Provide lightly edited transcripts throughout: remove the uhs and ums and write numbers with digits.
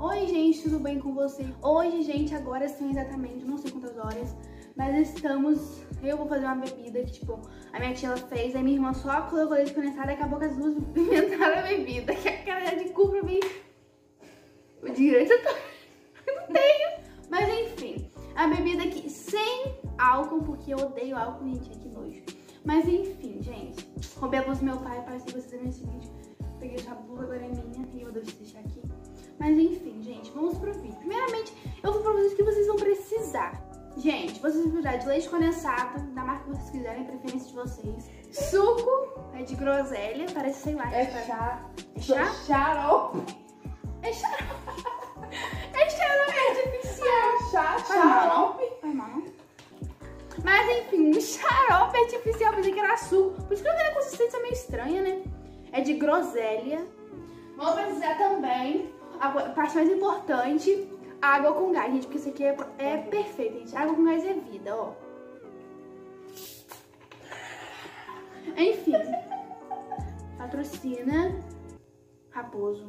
Oi, gente, tudo bem com vocês? Hoje, gente, agora são exatamente, não sei quantas horas, mas eu vou fazer uma bebida que, tipo, a minha tia ela fez, aí minha irmã só colocou leite condensado e acabou com as duas inventaram a bebida, que é a cara de cu pra mim. O direito eu não tenho. Mas enfim, a bebida aqui sem álcool, porque eu odeio álcool, gente, é que nojo. Mas enfim, gente, roubei a blusa do meu pai, parece que vocês viram esse vídeo. Peguei essa blusa, agora é minha e eu devo deixar aqui. Mas enfim, gente, vamos pro vídeo. Primeiramente, eu vou pra vocês o que vocês vão precisar. Gente, vocês vão precisar de leite condensado, da marca que vocês quiserem, preferência de vocês. Suco, é de groselha, parece, sei lá. É chá. É chá? Xarope. É xarope. É xarope artificial. Xarope. Vai mal, não? Mas enfim, um xarope artificial, pensei que era suco. Por isso que a consistência é meio estranha, né? É de groselha. Vamos precisar também, a parte mais importante, água com gás, gente, porque isso aqui é perfeito, gente. Água com gás é vida, ó. Enfim, patrocina Raposo.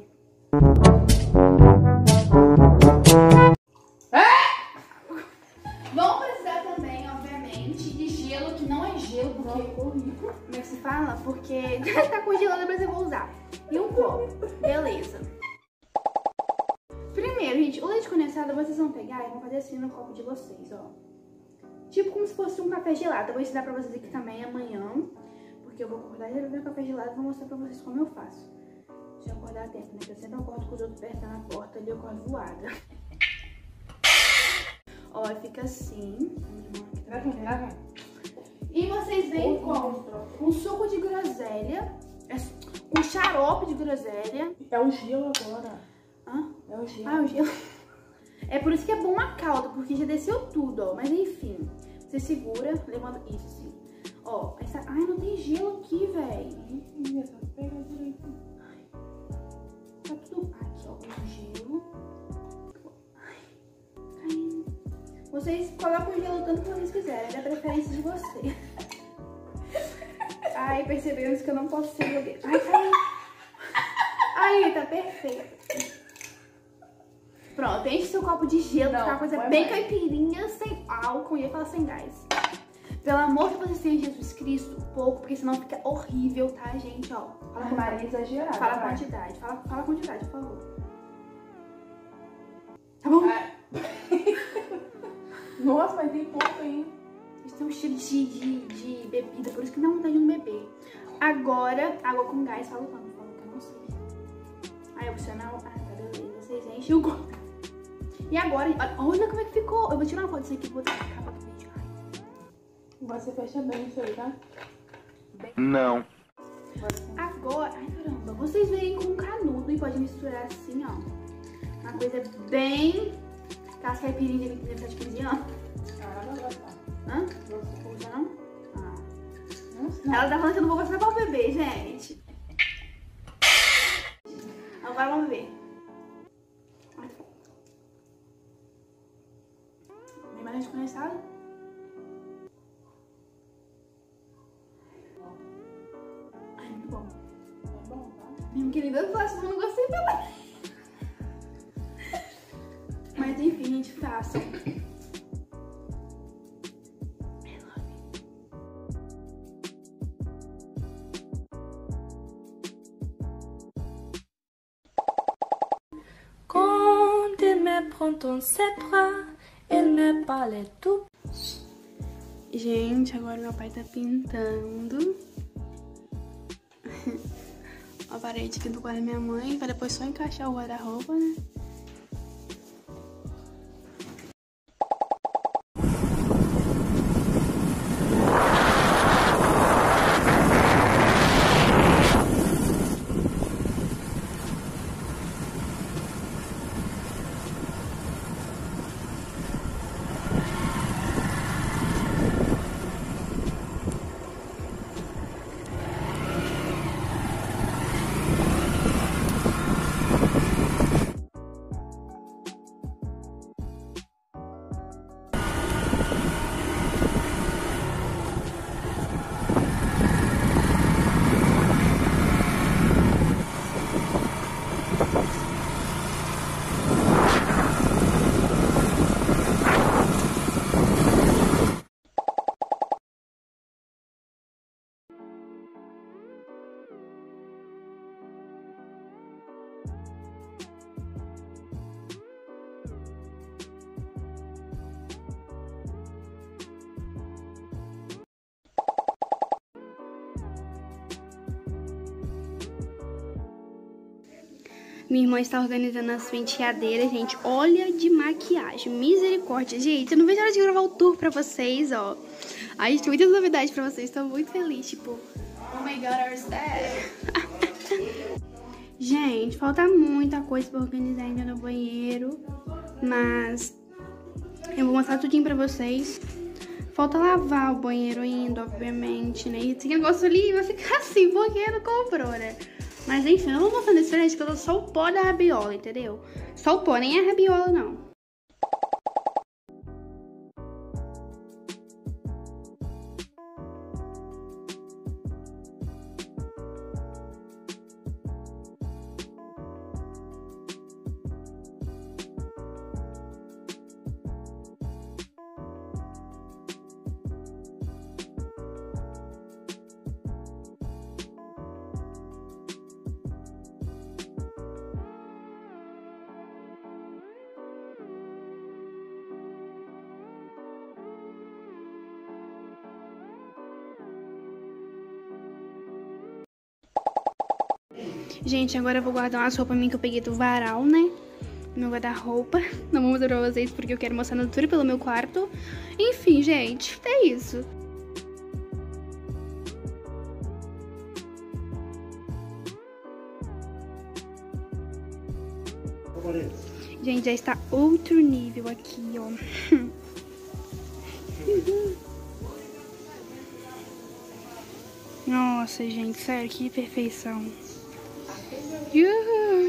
Vamos precisar também, obviamente, de gelo, que não é gelo, porque... Como é que se fala? Porque tá congelando, mas eu vou usar. E um copo. Beleza. Primeiro, gente, o leite condensado vocês vão pegar e vão fazer assim no copo de vocês, ó. Tipo como se fosse um café gelado. Eu vou ensinar pra vocês aqui também amanhã, porque eu vou acordar e beber café gelado e vou mostrar pra vocês como eu faço. Deixa eu acordar a tempo, né? Que eu sempre acordo com os outros apertando a porta ali, eu acordo voada. Ó, fica assim. E vocês vêm com suco de groselha, com xarope de groselha. É o gelo agora. Hã? É o gelo. Ah, o gelo. É por isso que é bom uma calda, porque já desceu tudo, ó. Mas enfim, você segura, levanta isso assim. Ó, essa... Ai, não tem gelo aqui, velho. Pega direito. Tá tudo... Aqui, ó, o gelo. Ai, caindo. Vocês colocam o gelo tanto que vocês quiserem, é da preferência de vocês. Ai, percebemos que eu não posso ser blogueira. Ai, caiu. Aí, tá perfeito. Pronto, enche seu copo de gelo, que é uma coisa bem caipirinha, sem álcool, e ia falar sem gás. Pelo amor de vocês tenham Jesus Cristo, pouco, porque senão fica horrível, tá, gente? Ó, Fala com Maria exagerada. Fala a quantidade, fala a quantidade, por favor. Tá bom? Nossa, mas tem pouco ainda. Isso tem um cheiro de bebida, por isso que não dá de não beber. Agora, água com gás, fala quando? Fala que eu não sei. Aí, opcional, tá, beleza. Vocês enchem o copo. E agora, olha como é que ficou. Eu vou tirar uma foto disso aqui e vou botar na capa do vídeo. Você fecha bem isso aí, tá? Não. Agora, ai caramba, vocês vêm com canudo e pode misturar assim, ó. Uma coisa bem casca caipirinha de 15 anos. Ela não vai gostar. Hã? Você usa não? Ah. Não. Ela tá falando que eu não vou gostar pra beber, gente. Agora vamos ver. Vem mais leite condensado? Ai, muito bom. É bom, tá? Minha querida, eu não gostei também. Mas enfim, gente, façam. Quand il me prend dans ses bras, il me parle tout. Gente, agora meu pai tá pintando a parede aqui do quarto da minha mãe, pra depois só encaixar o guarda-roupa, né? Minha irmã está organizando as penteadeiras, gente. Olha de maquiagem. Misericórdia, gente. Eu não vejo a hora de gravar o tour pra vocês, ó. Ai, gente, tem muitas novidades pra vocês. Estou muito feliz, tipo... Oh my God, our step. Gente, falta muita coisa pra organizar ainda no banheiro. Mas... eu vou mostrar tudinho pra vocês. Falta lavar o banheiro ainda, obviamente, né? E esse negócio ali vai ficar assim, porque não comprou, né? Mas enfim, eu não vou fazer diferente, porque eu tô só o pó da rabiola, entendeu? Só o pó, nem a rabiola, não. Gente, agora eu vou guardar umas roupas minhas que eu peguei do varal, né? Meu guarda-roupa. Não vou mostrar pra vocês porque eu quero mostrar na tour pelo meu quarto. Enfim, gente, é isso. Gente, já está outro nível aqui, ó. Nossa, gente, sério, que perfeição. Uhul.